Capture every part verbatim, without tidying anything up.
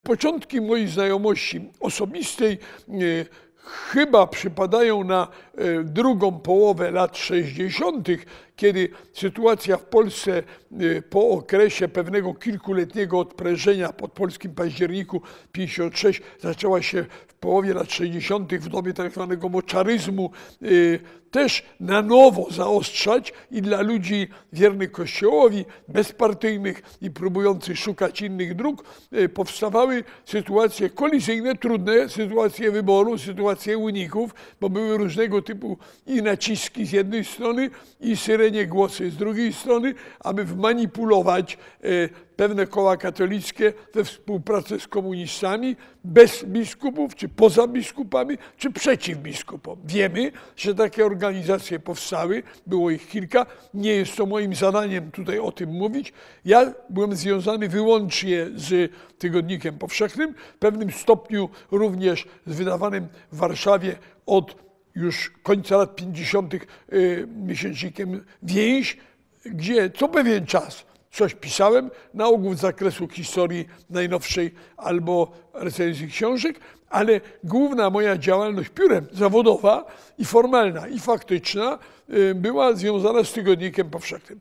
Początki mojej znajomości osobistej chyba przypadają na drugą połowę lat sześćdziesiątych, kiedy sytuacja w Polsce po okresie pewnego kilkuletniego odprężenia po polskim październiku pięćdziesiątym szóstym zaczęła się w połowie lat sześćdziesiątych w dobie tak zwanego moczaryzmu też na nowo zaostrzać i dla ludzi wiernych Kościołowi, bezpartyjnych i próbujących szukać innych dróg, powstawały sytuacje kolizyjne, trudne, sytuacje wyboru, sytuacje uników, bo były różnego typu i naciski z jednej strony i syrenie głosy z drugiej strony, aby wmanipulować pewne koła katolickie we współpracy z komunistami, bez biskupów, czy poza biskupami, czy przeciw biskupom. Wiemy, że takie organizacje powstały, było ich kilka. Nie jest to moim zadaniem tutaj o tym mówić. Ja byłem związany wyłącznie z Tygodnikiem Powszechnym, w pewnym stopniu również z wydawanym w Warszawie od już końca lat pięćdziesiątych miesięcznikiem Więź, gdzie co pewien czas coś pisałem, na ogół z zakresu historii najnowszej albo recenzji książek, ale główna moja działalność piórem zawodowa i formalna, i faktyczna była związana z Tygodnikiem Powszechnym.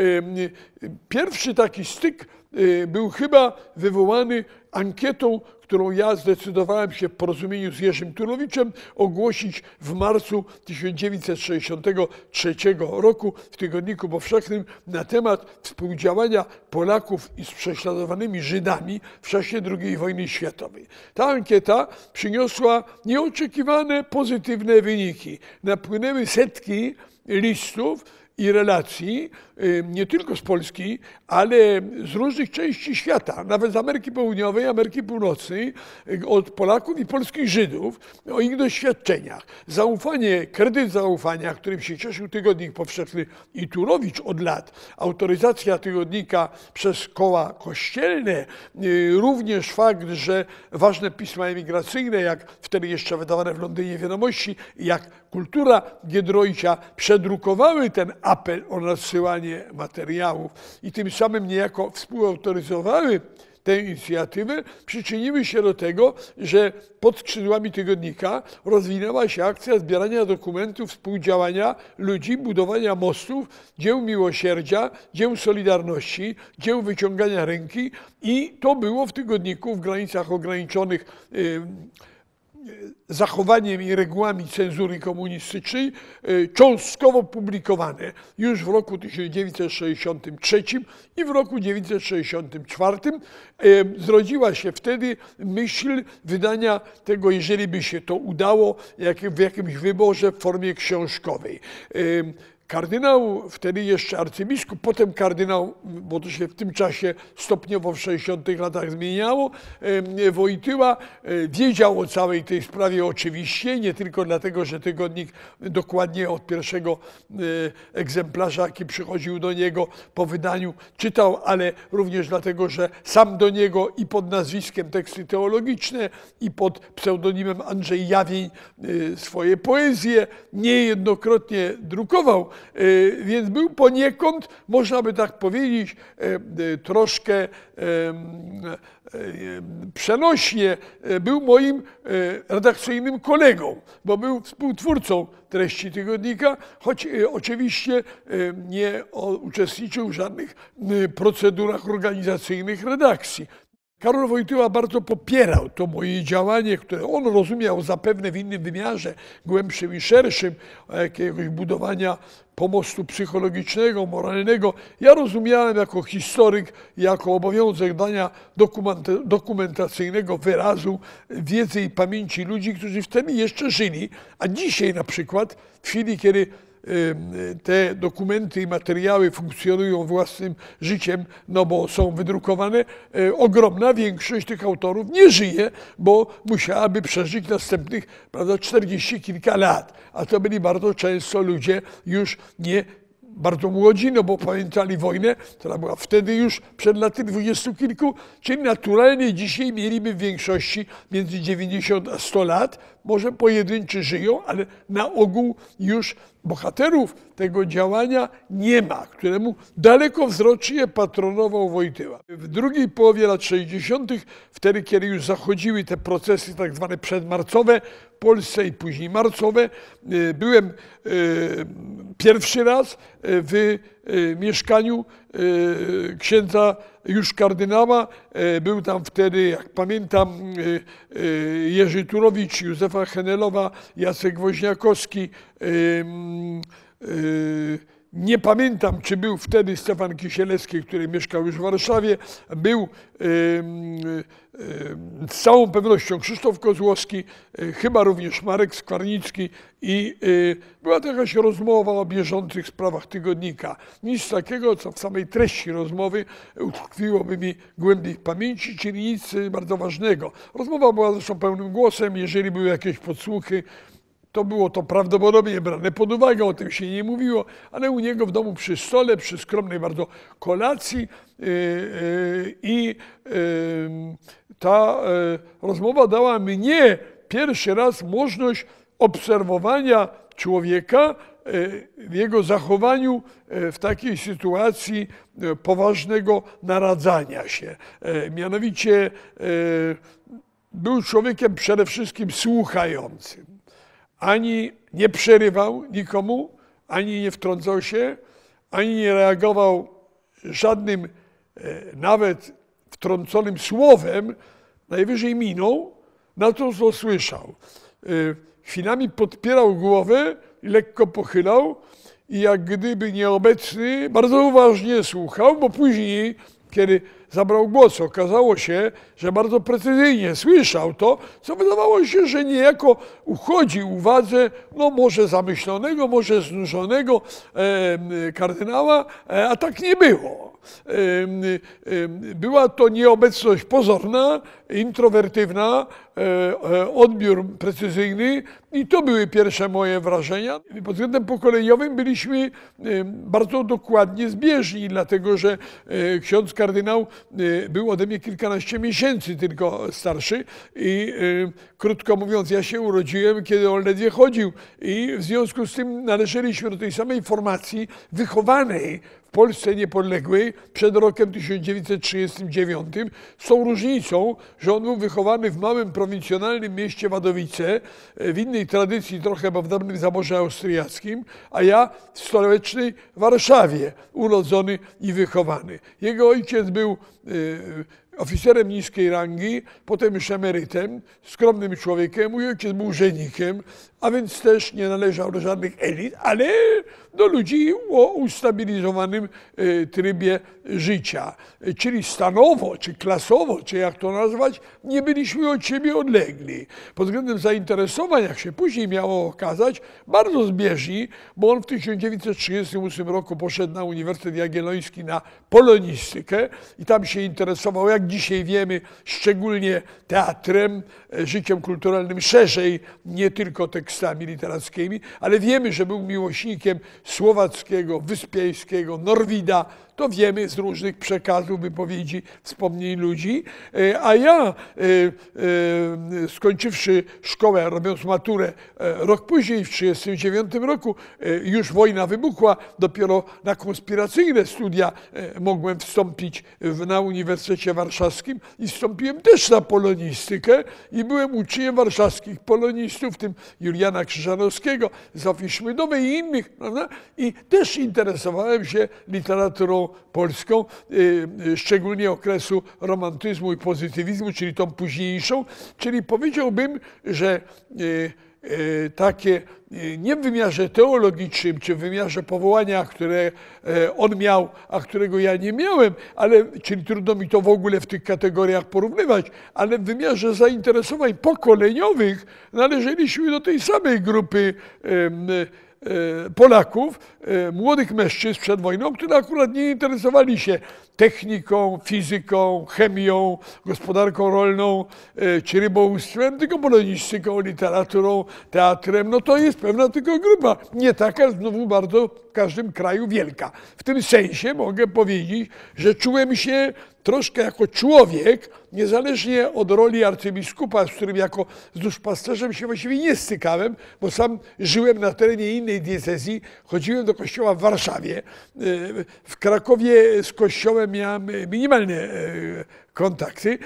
Pierwszy taki styk był chyba wywołany ankietą, którą ja zdecydowałem się w porozumieniu z Jerzym Turowiczem ogłosić w marcu tysiąc dziewięćset sześćdziesiątego trzeciego roku w Tygodniku Powszechnym na temat współdziałania Polaków z prześladowanymi Żydami w czasie drugiej wojny światowej. Ta ankieta przyniosła nieoczekiwane pozytywne wyniki. Napłynęły setki listów i relacji, nie tylko z Polski, ale z różnych części świata, nawet z Ameryki Południowej, Ameryki Północnej, od Polaków i polskich Żydów, o ich doświadczeniach. Zaufanie, kredyt zaufania, którym się cieszył Tygodnik Powszechny i Turowicz od lat, autoryzacja tygodnika przez koła kościelne, również fakt, że ważne pisma emigracyjne, jak wtedy jeszcze wydawane w Londynie Wiadomości, jak Kultura Giedroycia przedrukowały ten apel o nadsyłanie materiałów i tym samym niejako współautoryzowały tę inicjatywę, przyczyniły się do tego, że pod skrzydłami tygodnika rozwinęła się akcja zbierania dokumentów, współdziałania ludzi, budowania mostów, dzieł miłosierdzia, dzieł solidarności, dzieł wyciągania ręki i to było w tygodniku w granicach ograniczonych yy, zachowaniem i regułami cenzury komunistycznej cząstkowo publikowane już w roku tysiąc dziewięćset sześćdziesiątym trzecim i w roku tysiąc dziewięćset sześćdziesiątym czwartym. Zrodziła się wtedy myśl wydania tego, jeżeli by się to udało, w jakimś wyborze w formie książkowej. Kardynał, wtedy jeszcze arcybiskup, potem kardynał, bo to się w tym czasie stopniowo w sześćdziesiątych latach zmieniało, Wojtyła wiedział o całej tej sprawie oczywiście, nie tylko dlatego, że tygodnik dokładnie od pierwszego egzemplarza, jaki przychodził do niego po wydaniu, czytał, ale również dlatego, że sam do niego i pod nazwiskiem Teksty Teologiczne i pod pseudonimem Andrzej Jawień swoje poezje niejednokrotnie drukował. Więc był poniekąd, można by tak powiedzieć, troszkę przenośnie, był moim redakcyjnym kolegą, bo był współtwórcą treści tygodnika, choć oczywiście nie uczestniczył w żadnych procedurach organizacyjnych redakcji. Karol Wojtyła bardzo popierał to moje działanie, które on rozumiał zapewne w innym wymiarze, głębszym i szerszym, jakiegoś budowania pomostu psychologicznego, moralnego. Ja rozumiałem jako historyk, jako obowiązek dania dokumentacyjnego wyrazu wiedzy i pamięci ludzi, którzy wtedy jeszcze żyli, a dzisiaj na przykład, w chwili, kiedy te dokumenty i materiały funkcjonują własnym życiem, no bo są wydrukowane, ogromna większość tych autorów nie żyje, bo musiałaby przeżyć następnych, prawda, czterdzieści kilka lat. A to byli bardzo często ludzie już nie bardzo młodzi, no bo pamiętali wojnę, która była wtedy już przed laty dwudziestu kilku, czyli naturalnie dzisiaj mieliby w większości między dziewięćdziesiąt a sto lat. Może pojedynczy żyją, ale na ogół już bohaterów tego działania nie ma, któremu dalekowzrocznie patronował Wojtyła. W drugiej połowie lat sześćdziesiątych, wtedy kiedy już zachodziły te procesy tak zwane przedmarcowe w Polsce i później marcowe, byłem pierwszy raz w mieszkaniu księdza już kardynała. Był tam wtedy, jak pamiętam, Jerzy Turowicz, Józefa Henelowa, Jacek Woźniakowski. Nie pamiętam, czy był wtedy Stefan Kisielewski, który mieszkał już w Warszawie. Był z całą pewnością Krzysztof Kozłowski, chyba również Marek Skwarnicki i była to jakaś rozmowa o bieżących sprawach tygodnika. Nic takiego, co w samej treści rozmowy utkwiłoby mi głębiej w pamięci, czyli nic bardzo ważnego. Rozmowa była zresztą pełnym głosem, jeżeli były jakieś podsłuchy, to było to prawdopodobnie brane pod uwagę, o tym się nie mówiło, ale u niego w domu przy stole, przy skromnej bardzo kolacji i ta rozmowa dała mnie pierwszy raz możliwość obserwowania człowieka w jego zachowaniu w takiej sytuacji poważnego naradzania się. Mianowicie był człowiekiem przede wszystkim słuchającym. Ani nie przerywał nikomu, ani nie wtrącał się, ani nie reagował żadnym, nawet wtrąconym słowem, najwyżej miną na to, co słyszał. Chwilami podpierał głowę i lekko pochylał i jak gdyby nieobecny, bardzo uważnie słuchał, bo później, kiedy zabrał głos, okazało się, że bardzo precyzyjnie słyszał to, co wydawało się, że niejako uchodzi uwadze, no może zamyślonego, może znużonego e, kardynała, e, a tak nie było. E, e, była to nieobecność pozorna, introwertywna, e, odbiór precyzyjny i to były pierwsze moje wrażenia. Pod względem pokoleniowym byliśmy bardzo dokładnie zbieżni, dlatego że ksiądz kardynał był ode mnie kilkanaście miesięcy tylko starszy i krótko mówiąc, ja się urodziłem, kiedy on ledwie chodził i w związku z tym należeliśmy do tej samej formacji wychowanej w Polsce niepodległej przed rokiem tysiąc dziewięćset trzydziestym dziewiątym, z tą różnicą, że on był wychowany w małym, prowincjonalnym mieście Wadowice, w innej tradycji trochę, bo w dawnym zaborze austriackim, a ja w stołecznej Warszawie, urodzony i wychowany. Jego ojciec był oficerem niskiej rangi, potem już emerytem, skromnym człowiekiem. Mój ojciec był urzędnikiem, a więc też nie należał do żadnych elit, ale do ludzi o ustabilizowanym trybie życia. Czyli stanowo, czy klasowo, czy jak to nazwać, nie byliśmy od siebie odlegli. Pod względem zainteresowań, jak się później miało okazać, bardzo zbieżni, bo on w tysiąc dziewięćset trzydziestym ósmym roku poszedł na Uniwersytet Jagielloński na polonistykę i tam się interesował, jak dzisiaj wiemy, szczególnie teatrem, życiem kulturalnym szerzej, nie tylko tekstami literackimi, ale wiemy, że był miłośnikiem Słowackiego, Wyspiańskiego, Norwida. To wiemy z różnych przekazów, wypowiedzi, wspomnień ludzi. A ja, skończywszy szkołę, robiąc maturę rok później, w tysiąc dziewięćset trzydziestym dziewiątym roku, już wojna wybuchła, dopiero na konspiracyjne studia mogłem wstąpić na Uniwersytecie Warszawskim i wstąpiłem też na polonistykę i byłem uczniem warszawskich polonistów, w tym Juliana Krzyżanowskiego, Zofii Szmydowej i innych, prawda? I też interesowałem się literaturą polską, szczególnie okresu romantyzmu i pozytywizmu, czyli tą późniejszą, czyli powiedziałbym, że takie nie w wymiarze teologicznym, czy w wymiarze powołania, które on miał, a którego ja nie miałem, ale, czyli trudno mi to w ogóle w tych kategoriach porównywać, ale w wymiarze zainteresowań pokoleniowych należeliśmy do tej samej grupy Polaków, młodych mężczyzn przed wojną, którzy akurat nie interesowali się techniką, fizyką, chemią, gospodarką rolną czy rybołówstwem, tylko polonistyką, literaturą, teatrem. No to jest pewna tylko grupa, nie taka znowu bardzo w każdym kraju wielka. W tym sensie mogę powiedzieć, że czułem się troszkę jako człowiek, niezależnie od roli arcybiskupa, z którym jako z duszpasterzem się właściwie nie stykałem, bo sam żyłem na terenie innej diecezji, chodziłem do kościoła w Warszawie. W Krakowie z kościołem miałem minimalne kontakty,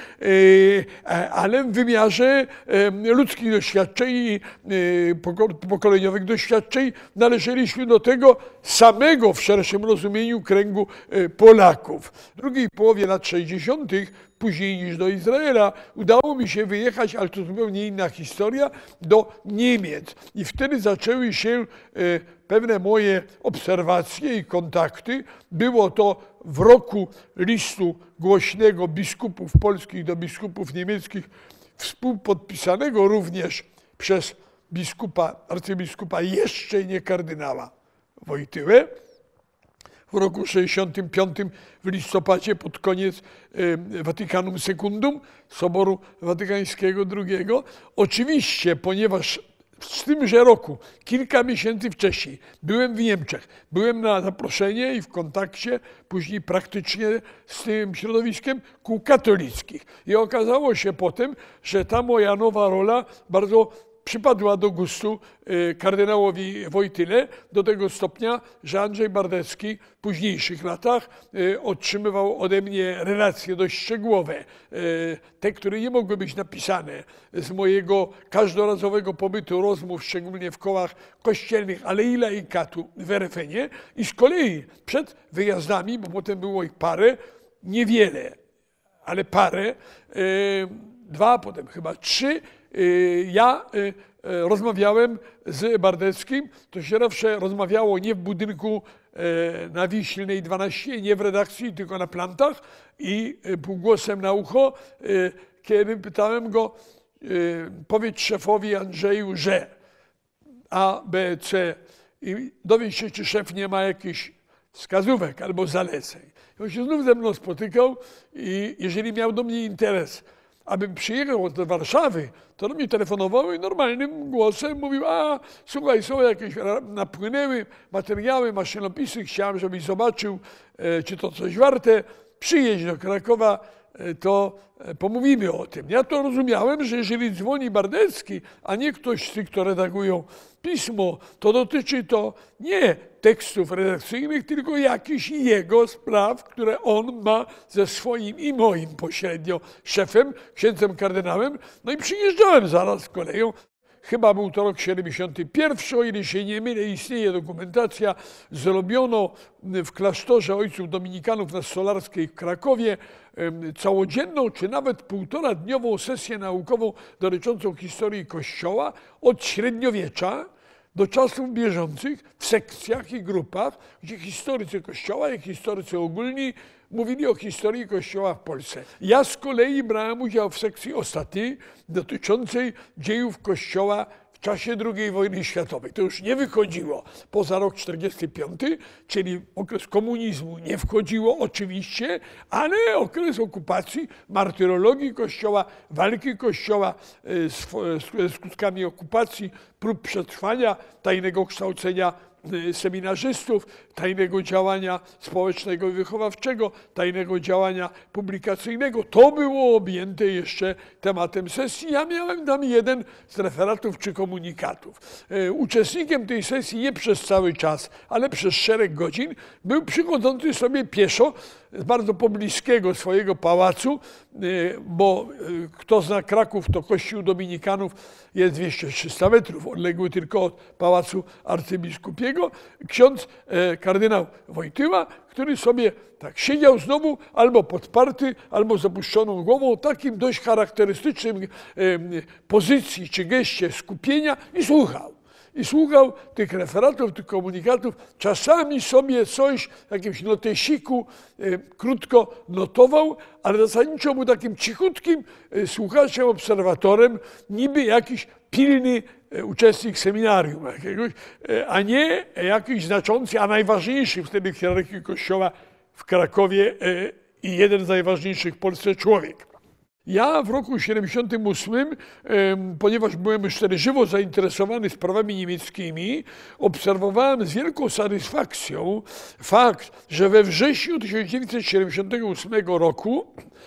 ale w wymiarze ludzkich doświadczeń i pokoleniowych doświadczeń należeliśmy do tego samego w szerszym rozumieniu kręgu Polaków. W drugiej połowie lat sześćdziesiątych, później niż do Izraela, udało mi się wyjechać, ale to zupełnie inna historia, do Niemiec. I wtedy zaczęły się pewne moje obserwacje i kontakty. Było to w roku listu głośnego biskupów polskich do biskupów niemieckich, współpodpisanego również przez biskupa, arcybiskupa jeszcze nie kardynała Wojtyłę. W roku sześćdziesiątym piątym w listopadzie pod koniec Watykanum Secundum, Soboru Watykańskiego drugiego. Oczywiście, ponieważ w tymże roku, kilka miesięcy wcześniej, byłem w Niemczech, byłem na zaproszenie i w kontakcie później praktycznie z tym środowiskiem kół katolickich. I okazało się potem, że ta moja nowa rola bardzo przypadła do gustu kardynałowi Wojtyle do tego stopnia, że Andrzej Bardecki w późniejszych latach otrzymywał ode mnie relacje dość szczegółowe, te, które nie mogły być napisane z mojego każdorazowego pobytu, rozmów, szczególnie w kołach kościelnych, ale i laikatu w er ef enie. I z kolei przed wyjazdami, bo potem było ich parę, niewiele, ale parę, dwa, potem chyba trzy, ja rozmawiałem z Bardeckim. To się zawsze rozmawiało nie w budynku na Wiślnej dwanaście, nie w redakcji, tylko na plantach i półgłosem na ucho, kiedy pytałem go, powiedz szefowi Andrzeju, że A, B, C i dowiedz się, czy szef nie ma jakichś wskazówek albo zaleceń. I on się znów ze mną spotykał i jeżeli miał do mnie interes, abym przyjechał do Warszawy, to do mnie telefonował i normalnym głosem mówił, a słuchaj, są jakieś, napłynęły materiały, maszynopisy, chciałem, żebyś zobaczył, czy to coś warte, przyjedź do Krakowa, to pomówimy o tym. Ja to rozumiałem, że jeżeli dzwoni Bardecki, a nie ktoś z tych, kto redagują pismo, to dotyczy to nie tekstów redakcyjnych, tylko jakichś jego spraw, które on ma ze swoim i moim pośrednio szefem, księdzem kardynałem. No i przyjeżdżałem zaraz z koleją. Chyba był to rok siedemdziesiąty pierwszy, o ile się nie mylę, istnieje dokumentacja. Zrobiono w klasztorze ojców dominikanów na Stolarskiej w Krakowie całodzienną, czy nawet półtoradniową sesję naukową dotyczącą historii Kościoła od średniowiecza do czasów bieżących w sekcjach i grupach, gdzie historycy Kościoła i historycy ogólni mówili o historii Kościoła w Polsce. Ja z kolei brałem udział w sekcji ostatniej dotyczącej dziejów Kościoła w czasie drugiej wojny światowej. To już nie wychodziło poza rok czterdziesty piąty, czyli okres komunizmu nie wchodziło oczywiście, ale okres okupacji, martyrologii Kościoła, walki Kościoła z skutkami okupacji, prób przetrwania, tajnego kształcenia seminarzystów, tajnego działania społecznego i wychowawczego, tajnego działania publikacyjnego. To było objęte jeszcze tematem sesji. Ja miałem tam jeden z referatów czy komunikatów. Uczestnikiem tej sesji nie przez cały czas, ale przez szereg godzin był przychodzący sobie pieszo z bardzo pobliskiego swojego pałacu, bo kto zna Kraków, to kościół dominikanów jest dwieście trzysta metrów, odległy tylko od pałacu arcybiskupiego, ksiądz kardynał Wojtyła, który sobie tak siedział znowu albo podparty, albo z opuszczoną głową, takim dość charakterystycznym pozycji czy geście skupienia i słuchał. I słuchał tych referatów, tych komunikatów, czasami sobie coś w jakimś notesiku e, krótko notował, ale zasadniczo był takim cichutkim e, słuchaczem, obserwatorem, niby jakiś pilny uczestnik seminarium jakiegoś, a nie jakiś znaczący, a najważniejszy wtedy w hierarchii Kościoła w Krakowie i jeden z najważniejszych w Polsce człowiek. Ja w roku siedemdziesiątym ósmym, ponieważ byłem już wtedy żywo zainteresowany sprawami niemieckimi, obserwowałem z wielką satysfakcją fakt, że we wrześniu tysiąc dziewięćset siedemdziesiątego ósmego roku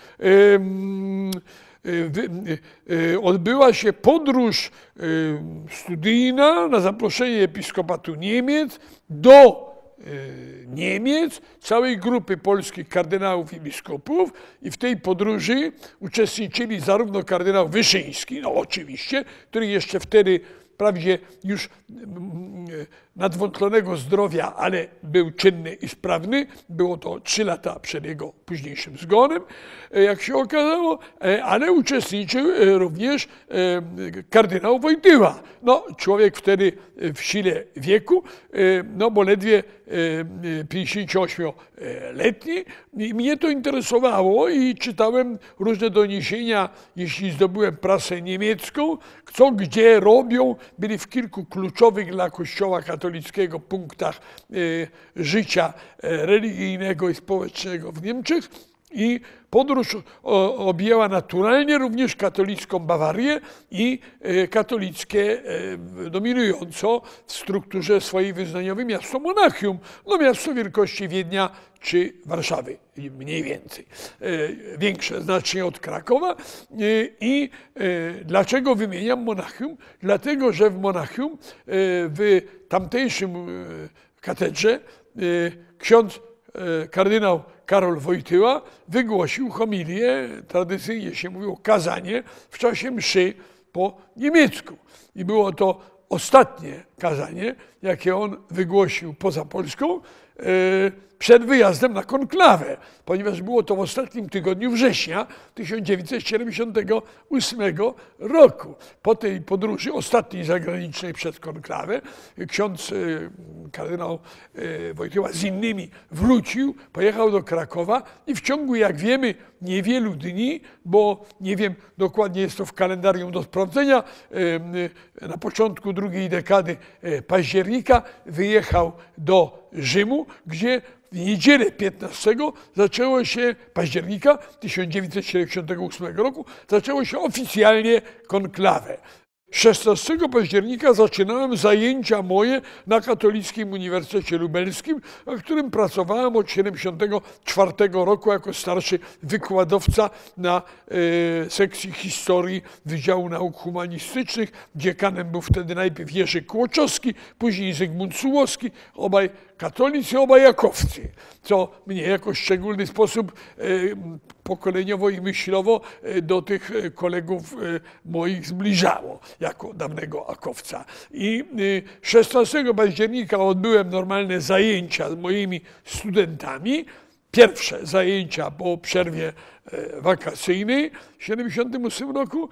odbyła się podróż studyjna na zaproszenie Episkopatu Niemiec do Niemiec, całej grupy polskich kardynałów i biskupów, i w tej podróży uczestniczyli zarówno kardynał Wyszyński, no oczywiście, który jeszcze wtedy wprawdzie już nadwątlonego zdrowia, ale był czynny i sprawny. Było to trzy lata przed jego późniejszym zgonem, jak się okazało, ale uczestniczył również kardynał Wojtyła. No, człowiek wtedy w sile wieku, no bo ledwie pięćdziesięcioośmioletni. Mnie to interesowało i czytałem różne doniesienia, jeśli zdobyłem prasę niemiecką, co gdzie robią. Byli w kilku kluczowych dla Kościoła katolickiego punktach życia religijnego i społecznego w Niemczech. I podróż objęła naturalnie również katolicką Bawarię i katolickie, dominująco w strukturze swojej wyznaniowej miasto Monachium, no miasto wielkości Wiednia czy Warszawy, mniej więcej. Większe znacznie od Krakowa. I dlaczego wymieniam Monachium? Dlatego, że w Monachium, w tamtejszym katedrze, ksiądz kardynał Karol Wojtyła wygłosił homilię, tradycyjnie się mówiło kazanie, w czasie mszy po niemiecku. I było to ostatnie kazanie, jakie on wygłosił poza Polską, przed wyjazdem na konklawę, ponieważ było to w ostatnim tygodniu września tysiąc dziewięćset siedemdziesiątego ósmego roku. Po tej podróży, ostatniej zagranicznej przed konklawę, ksiądz kardynał Wojtyła z innymi wrócił, pojechał do Krakowa i w ciągu, jak wiemy, niewielu dni, bo nie wiem, dokładnie jest to w kalendarium do sprawdzenia, na początku drugiej dekady października wyjechał do Rzymu, gdzie w niedzielę piętnastego zaczęło się, października tysiąc dziewięćset siedemdziesiątego ósmego roku, zaczęło się oficjalnie konklawę. szesnastego października zaczynałem zajęcia moje na Katolickim Uniwersytecie Lubelskim, na którym pracowałem od siedemdziesiątego czwartego roku jako starszy wykładowca na e, sekcji historii Wydziału Nauk Humanistycznych. Dziekanem był wtedy najpierw Jerzy Kłoczowski, później Zygmunt Sułowski, obaj katolicy, obaj jakowcy, co mnie jako szczególny sposób e, pokoleniowo i myślowo do tych kolegów moich zbliżało, jako dawnego akowca. I szesnastego października odbyłem normalne zajęcia z moimi studentami. Pierwsze zajęcia po przerwie wakacyjnej w siedemdziesiątym ósmym roku.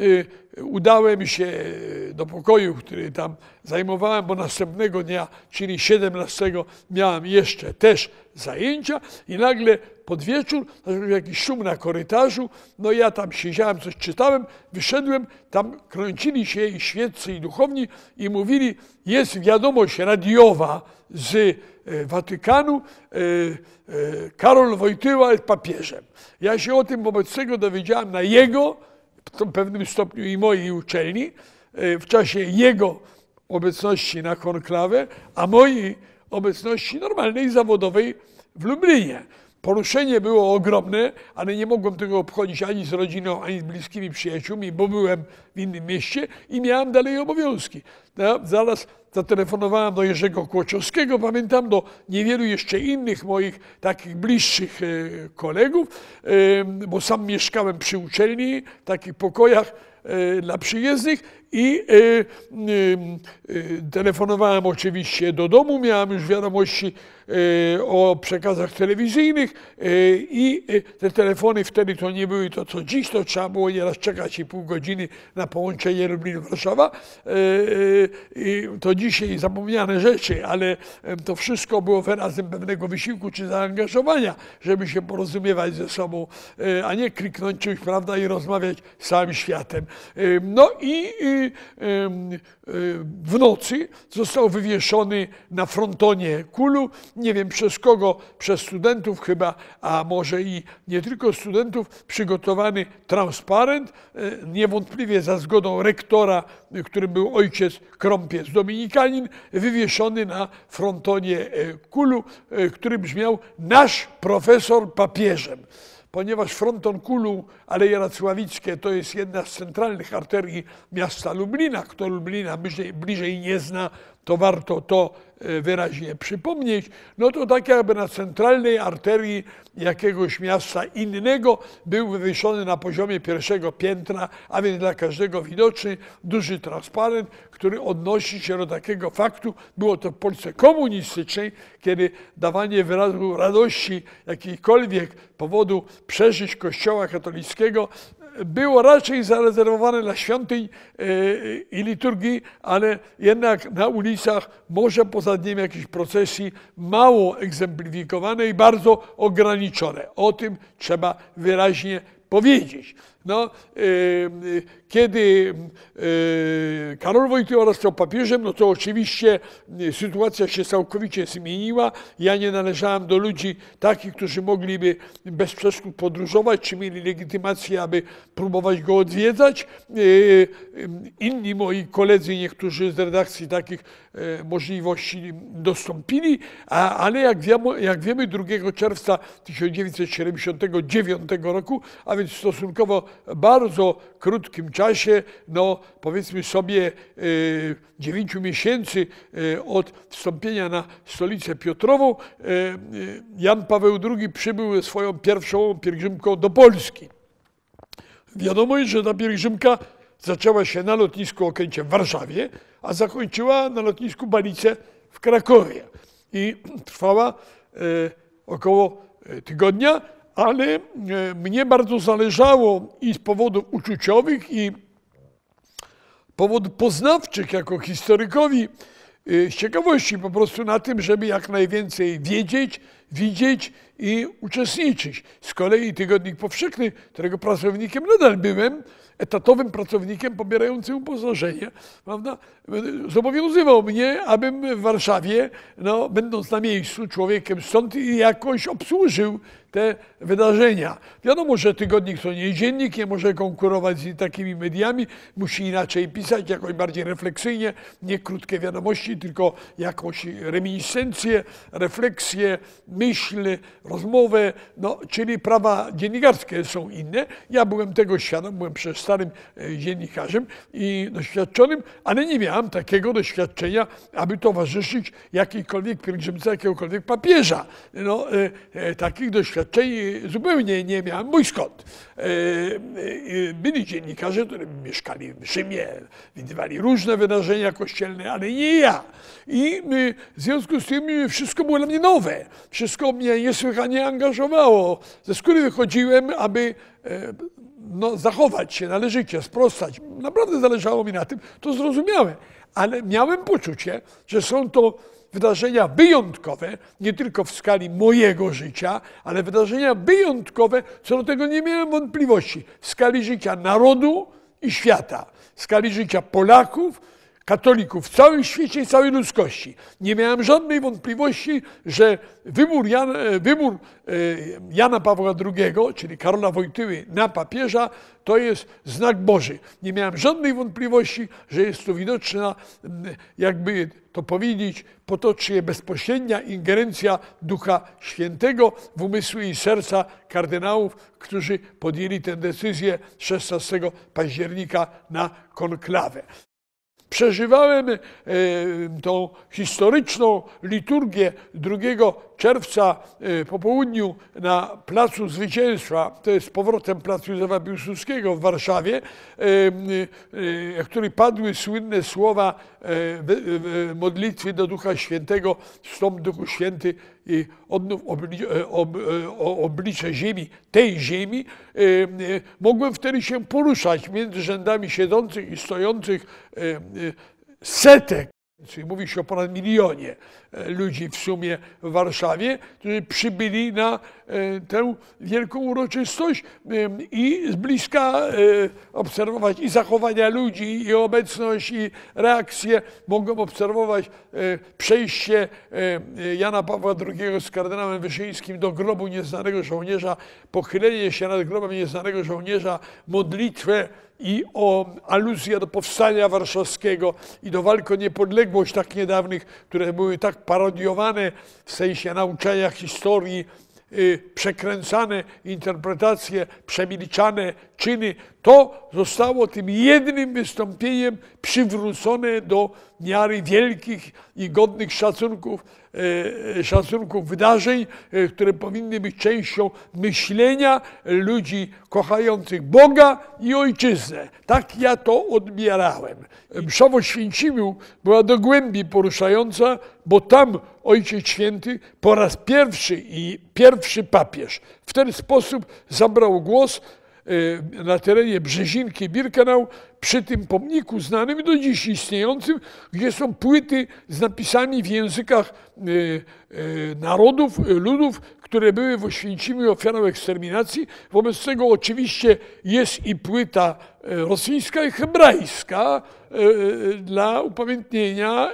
Udałem się do pokoju, który tam zajmowałem, bo następnego dnia, czyli siedemnastego, miałem jeszcze też zajęcia i nagle pod wieczór zaczął jakiś szum na korytarzu. No ja tam siedziałem, coś czytałem, wyszedłem, tam kręcili się i świeccy, i duchowni i mówili, jest wiadomość radiowa z Watykanu, Karol Wojtyła jest papieżem. Ja się o tym wobec tego dowiedziałem na jego, w pewnym stopniu i mojej uczelni, w czasie jego obecności na konklawę, a mojej obecności normalnej, zawodowej w Lublinie. Poruszenie było ogromne, ale nie mogłem tego obchodzić ani z rodziną, ani z bliskimi przyjaciółmi, bo byłem w innym mieście i miałem dalej obowiązki. No, zaraz zatelefonowałem do Jerzego Kłoczowskiego, pamiętam, do niewielu jeszcze innych moich takich bliższych kolegów, bo sam mieszkałem przy uczelni, w takich pokojach dla przyjezdnych i telefonowałem oczywiście do domu, miałem już wiadomości o przekazach telewizyjnych i te telefony wtedy to nie były to co dziś, to trzeba było nieraz czekać i pół godziny na połączenie Lublin-Warszawa. To dzisiaj zapomniane rzeczy, ale to wszystko było wyrazem pewnego wysiłku czy zaangażowania, żeby się porozumiewać ze sobą, a nie kliknąć czymś, prawda, i rozmawiać z całym światem. No i y, w nocy został wywieszony na frontonie Kulu. Nie wiem przez kogo, przez studentów chyba, a może i nie tylko studentów, przygotowany transparent, niewątpliwie za zgodą rektora, którym był ojciec Krąpiec, dominikanin, wywieszony na frontonie Kulu, który brzmiał: nasz profesor papieżem. Ponieważ fronton Kulu, Aleje Racławickie, to jest jedna z centralnych arterii miasta Lublina. Kto Lublina bliżej, bliżej nie zna, to warto to wyraźnie przypomnieć. No to tak jakby na centralnej arterii jakiegoś miasta innego był wywieszony na poziomie pierwszego piętra, a więc dla każdego widoczny, duży transparent, który odnosi się do takiego faktu. Było to w Polsce komunistycznej, kiedy dawanie wyrazu radości jakiejkolwiek powodu przeżyć Kościoła katolickiego było raczej zarezerwowane dla świątyń i liturgii, ale jednak na ulicach, może poza dniem jakiejś procesji, mało egzemplifikowane i bardzo ograniczone. O tym trzeba wyraźnie powiedzieć. No, yy, kiedy yy, Karol Wojtyła został papieżem, no to oczywiście yy, sytuacja się całkowicie zmieniła. Ja nie należałem do ludzi takich, którzy mogliby bez przeszkód podróżować, czy mieli legitymację, aby próbować go odwiedzać. Yy, yy, inni moi koledzy, niektórzy z redakcji takich yy, możliwości dostąpili, a, ale jak wiemy, jak wiemy drugiego czerwca tysiąc dziewięćset siedemdziesiątego dziewiątego roku, a więc stosunkowo bardzo krótkim czasie, no powiedzmy sobie dziewięciu miesięcy od wstąpienia na stolicę Piotrową, Jan Paweł drugi przybył ze swoją pierwszą pielgrzymką do Polski. Wiadomo jest, że ta pielgrzymka zaczęła się na lotnisku Okęcie w Warszawie, a zakończyła na lotnisku Balice w Krakowie i trwała około tygodnia. Ale mnie bardzo zależało i z powodów uczuciowych, i powodów poznawczych jako historykowi, z ciekawości po prostu na tym, żeby jak najwięcej wiedzieć, widzieć i uczestniczyć. Z kolei Tygodnik Powszechny, którego pracownikiem nadal byłem, etatowym pracownikiem pobierającym uposażenie, prawda, zobowiązywał mnie, abym w Warszawie, no, będąc na miejscu, człowiekiem stąd, jakoś obsłużył te wydarzenia. Wiadomo, że tygodnik to nie dziennik, nie może konkurować z takimi mediami, musi inaczej pisać, jakoś bardziej refleksyjnie, nie krótkie wiadomości, tylko jakąś reminiscencję, refleksję, myśl, rozmowę, no, czyli prawa dziennikarskie są inne. Ja byłem tego świadom, byłem przecież starym dziennikarzem i doświadczonym, ale nie miałem takiego doświadczenia, aby towarzyszyć jakiejkolwiek pielgrzymce jakiegokolwiek papieża. No, e, e, takich doświadczeń zupełnie nie miałem, mój skąd. E, e, byli dziennikarze, którzy mieszkali w Rzymie, widywali różne wydarzenia kościelne, ale nie ja. I my, w związku z tym wszystko było dla mnie nowe. Wszystko mnie niesłychanie angażowało. Ze skóry wychodziłem, aby e, no, zachować się należycie, sprostać. Naprawdę zależało mi na tym, to zrozumiałem. Ale miałem poczucie, że są to wydarzenia wyjątkowe, nie tylko w skali mojego życia, ale wydarzenia wyjątkowe, co do tego nie miałem wątpliwości, w skali życia narodu i świata, w skali życia Polaków, katolików w całym świecie i całej ludzkości. Nie miałem żadnej wątpliwości, że wybór, Jan, wybór Jana Pawła drugiego, czyli Karola Wojtyły, na papieża, to jest znak Boży. Nie miałem żadnej wątpliwości, że jest to widoczna, jakby to powiedzieć potocznie, bezpośrednia ingerencja Ducha Świętego w umysły i serca kardynałów, którzy podjęli tę decyzję szesnastego października na konklawę. Przeżywałem e, tą historyczną liturgię drugiego czerwca e, po południu na Placu Zwycięstwa, to jest z powrotem Placu Józefa Piłsudskiego w Warszawie, e, e, w której padły słynne słowa e, w, w modlitwie do Ducha Świętego: wstąp Duchu Święty i odnów oblicze, ob, oblicze ziemi, tej ziemi. E, e, mogłem wtedy się poruszać między rzędami siedzących i stojących e, setek, mówi się o ponad milionie ludzi w sumie w Warszawie, którzy przybyli na tę wielką uroczystość i z bliska obserwować i zachowania ludzi, i obecność, i reakcje. Mogłem obserwować przejście Jana Pawła drugiego z kardynałem Wyszyńskim do grobu nieznanego żołnierza, pochylenie się nad grobem nieznanego żołnierza, modlitwę i o aluzję do powstania warszawskiego i do walk o niepodległość tak niedawnych, które były tak parodiowane w sensie nauczania historii, yy, przekręcane interpretacje, przemilczane czyny. To zostało tym jednym wystąpieniem przywrócone do miary wielkich i godnych szacunków, e, szacunków wydarzeń, e, które powinny być częścią myślenia ludzi kochających Boga i Ojczyznę. Tak ja to odbierałem. Msza w Oświęcimiu była do głębi poruszająca, bo tam Ojciec Święty po raz pierwszy i pierwszy papież w ten sposób zabrał głos na terenie Brzezinki Birkenau, przy tym pomniku znanym do dziś istniejącym, gdzie są płyty z napisami w językach narodów, ludów, które były w Oświęcimiu ofiarą eksterminacji. Wobec tego oczywiście jest i płyta rosyjska i hebrajska dla upamiętnienia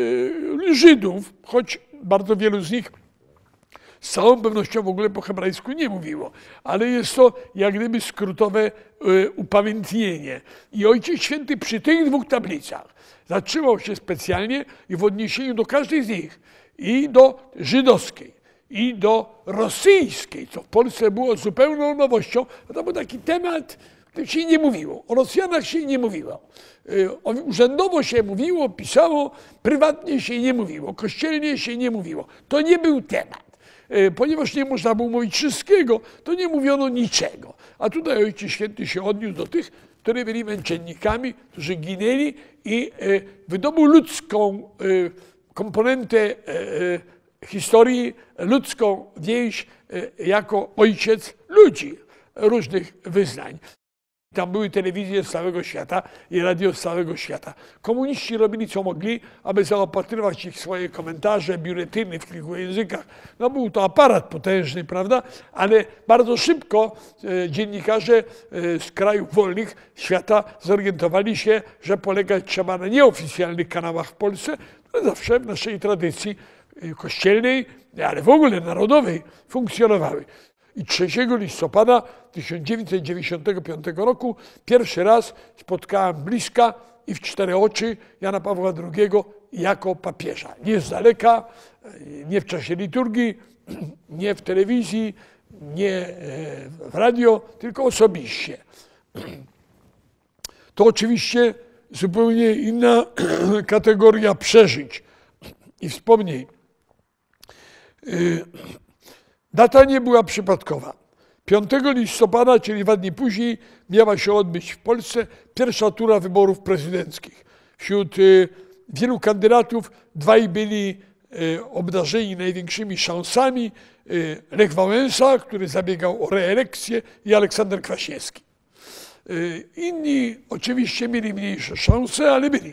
Żydów, choć bardzo wielu z nich z całą pewnością w ogóle po hebrajsku nie mówiło, ale jest to jak gdyby skrótowe y, upamiętnienie. I Ojciec Święty przy tych dwóch tablicach zatrzymał się specjalnie i w odniesieniu do każdej z nich, i do żydowskiej, i do rosyjskiej, co w Polsce było zupełną nowością, to był taki temat, o którym się nie mówiło. O Rosjanach się nie mówiło. Y, urzędowo się mówiło, pisało, prywatnie się nie mówiło, kościelnie się nie mówiło. To nie był temat. Ponieważ nie można było mówić wszystkiego, to nie mówiono niczego. A tutaj Ojciec Święty się odniósł do tych, którzy byli męczennikami, którzy ginęli i wydobył ludzką komponentę historii, ludzką więź jako ojciec ludzi różnych wyznań. Tam były telewizje z całego świata i radio z całego świata. Komuniści robili co mogli, aby zaopatrywać ich swoje komentarze, biuletyny w kilku językach. No był to aparat potężny, prawda? Ale bardzo szybko e, dziennikarze e, z krajów wolnych świata zorientowali się, że polegać trzeba na nieoficjalnych kanałach w Polsce, które zawsze w naszej tradycji e, kościelnej, ale w ogóle narodowej funkcjonowały. I trzeciego listopada tysiąc dziewięćset dziewięćdziesiątego piątego roku pierwszy raz spotkałem bliska i w cztery oczy Jana Pawła drugiego jako papieża. Nie z daleka, nie w czasie liturgii, nie w telewizji, nie w radio, tylko osobiście. To oczywiście zupełnie inna kategoria przeżyć i wspomnień. Data nie była przypadkowa. piątego listopada, czyli dwa dni później, miała się odbyć w Polsce pierwsza tura wyborów prezydenckich. Wśród y, wielu kandydatów dwaj byli y, obdarzeni największymi szansami. Y, Lech Wałęsa, który zabiegał o reelekcję, i Aleksander Kwaśniewski. Y, inni oczywiście mieli mniejsze szanse, ale byli.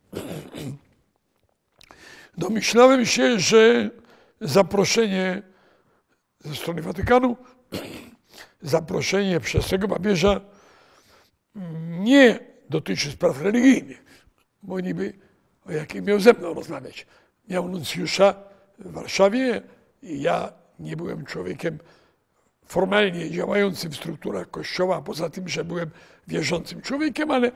Domyślałem się, że zaproszenie ze strony Watykanu, zaproszenie przez tego papieża nie dotyczy spraw religijnych, bo niby o jakim miał ze mną rozmawiać. Miał nuncjusza w Warszawie i ja nie byłem człowiekiem formalnie działającym w strukturach Kościoła, poza tym, że byłem wierzącym człowiekiem, ale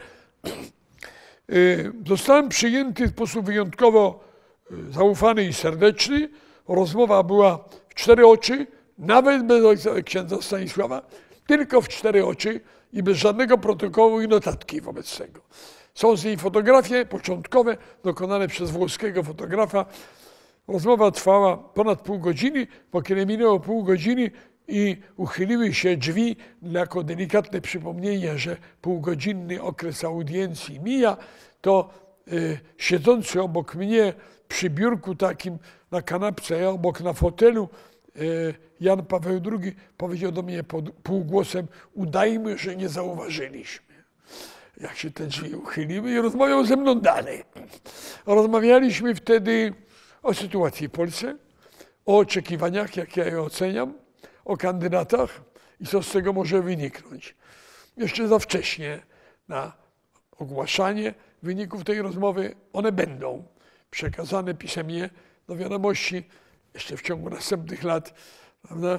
zostałem przyjęty w sposób wyjątkowo zaufany i serdeczny. Rozmowa była w cztery oczy, nawet bez ojca księdza Stanisława, tylko w cztery oczy i bez żadnego protokołu i notatki wobec tego. Są z niej fotografie początkowe, dokonane przez włoskiego fotografa. Rozmowa trwała ponad pół godziny, po kiedy minęło pół godziny i uchyliły się drzwi jako delikatne przypomnienie, że półgodzinny okres audiencji mija, to y, siedzący obok mnie przy biurku takim na kanapce, ja obok na fotelu, Jan Paweł drugi powiedział do mnie pod półgłosem: udajmy, że nie zauważyliśmy. Jak się te drzwi uchyliły, i rozmawiał ze mną dalej. Rozmawialiśmy wtedy o sytuacji w Polsce, o oczekiwaniach, jak ja je oceniam, o kandydatach i co z tego może wyniknąć. Jeszcze za wcześnie na ogłaszanie wyników tej rozmowy. One będą przekazane pisemnie do wiadomości jeszcze w ciągu następnych lat, prawda?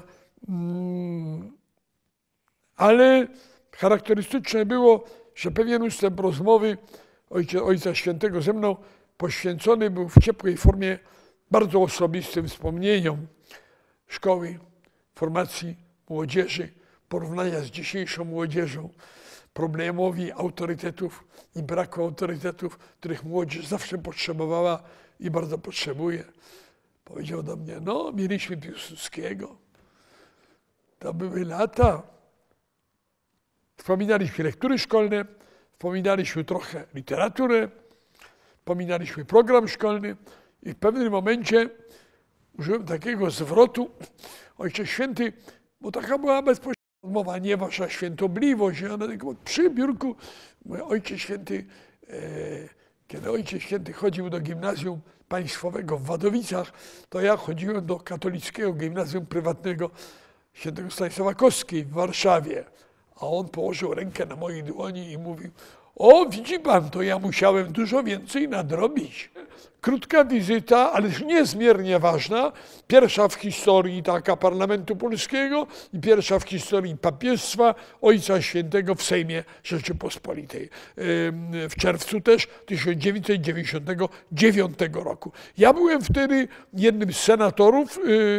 Ale charakterystyczne było, że pewien ustęp rozmowy ojca, ojca Świętego ze mną poświęcony był w ciepłej formie bardzo osobistym wspomnieniom szkoły, formacji młodzieży, porównania z dzisiejszą młodzieżą, problemowi autorytetów i braku autorytetów, których młodzież zawsze potrzebowała i bardzo potrzebuje. Powiedział do mnie, no mieliśmy Piłsudskiego, to były lata. Wspominaliśmy lektury szkolne, wspominaliśmy trochę literaturę, wspominaliśmy program szkolny i w pewnym momencie użyłem takiego zwrotu, Ojcze Święty, bo taka była bezpośrednia mowa, nie wasza świętobliwość, a na tego przy biurku, mówię, Ojcze Święty, e, kiedy Ojciec Święty chodził do gimnazjum państwowego w Wadowicach, to ja chodziłem do katolickiego gimnazjum prywatnego Świętego Stanisława Kostki w Warszawie. A on położył rękę na mojej dłoni i mówił, o widzi pan, to ja musiałem dużo więcej nadrobić. Krótka wizyta, ale niezmiernie ważna. Pierwsza w historii taka parlamentu polskiego i pierwsza w historii papiestwa Ojca Świętego w Sejmie Rzeczypospolitej. W czerwcu też tysiąc dziewięćset dziewięćdziesiątego dziewiątego roku. Ja byłem wtedy jednym z senatorów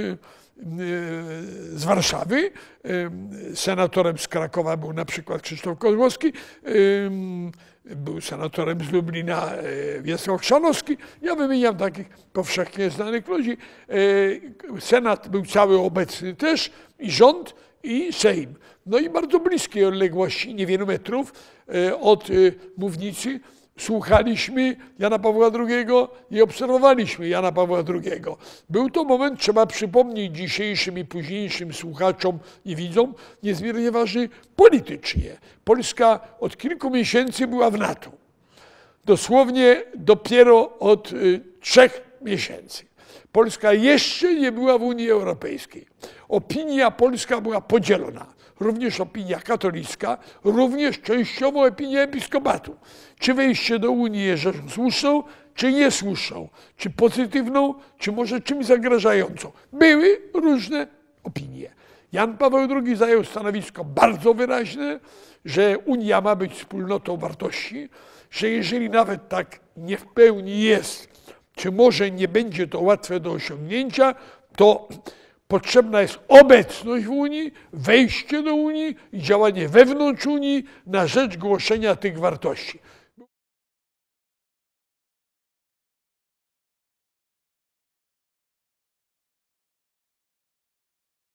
z Warszawy. Senatorem z Krakowa był na przykład Krzysztof Kozłowski, był senatorem z Lublina Wiesław Chrzanowski. Ja wymieniam takich powszechnie znanych ludzi. Senat był cały obecny też, i rząd, i Sejm. No i bardzo bliskiej odległości, niewielu metrów od mównicy, słuchaliśmy Jana Pawła drugiego i obserwowaliśmy Jana Pawła drugiego. Był to moment, trzeba przypomnieć dzisiejszym i późniejszym słuchaczom i widzom, niezmiernie ważny politycznie. Polska od kilku miesięcy była w NATO. Dosłownie dopiero od y, trzech miesięcy. Polska jeszcze nie była w Unii Europejskiej. Opinia polska była podzielona. Również opinia katolicka, również częściowo opinia episkopatu. Czy wejście do Unii jest rzeczą słuszną, czy niesłuszną, czy pozytywną, czy może czymś zagrażającą. Były różne opinie. Jan Paweł drugi zajął stanowisko bardzo wyraźne, że Unia ma być wspólnotą wartości, że jeżeli nawet tak nie w pełni jest, czy może nie będzie to łatwe do osiągnięcia, to potrzebna jest obecność w Unii, wejście do Unii i działanie wewnątrz Unii na rzecz głoszenia tych wartości.